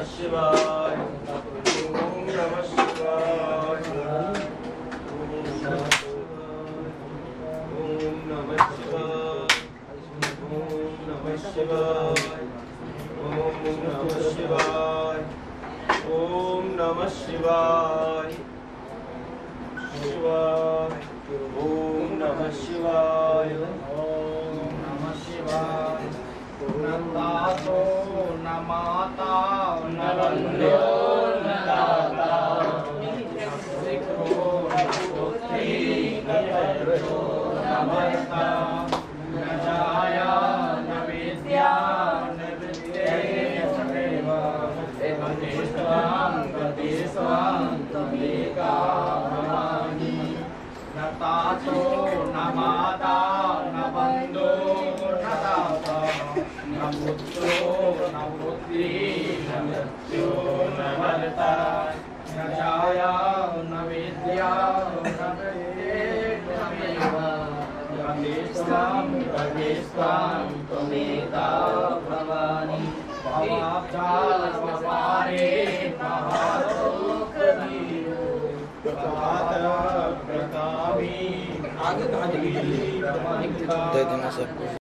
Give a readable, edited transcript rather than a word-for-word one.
शिवाय। ओम नमः शिवाय। ओम नमः शिवाय। ओम नमः शिवाय। ओम नमः शिवाय। ओम नमः शिवाय। शिवाय। ओम नमः शिवाय। ओम नमः शिवाय। न तातो न माता न बंध्यो न दाता न पुत्रो न पुत्री न पुत्रो न भर्ता न जाया न विद्या न विद्येय सदैव गति स्वां त्वमेका भवानि। न तातो न माता न बंधो न दाता न पुत्रो न पुत्री न मृत्यु न भर्ता न छाया न विद्या न गति स्वां त्वमेका भवानि। भवाब्जालपारे महालोकधीरो प्रतापी दे देना सबको।